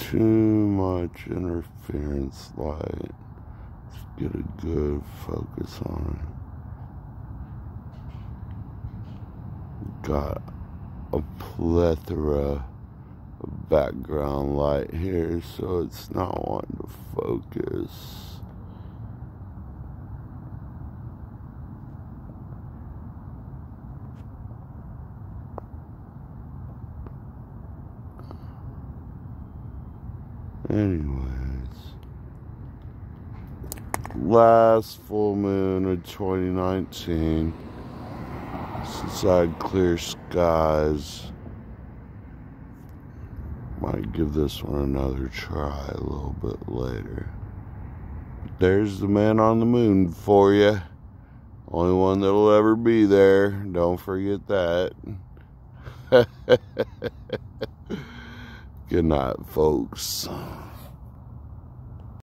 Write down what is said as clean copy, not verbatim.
too much interference light. Let's get a good focus on it. Got a plethora of background light here, so it's not wanting to focus. Anyways, last full moon of 2019, since I had clear skies, might give this one another try a little bit later. There's the man on the moon for you. Only one that'll ever be there. Don't forget that. Good night, folks.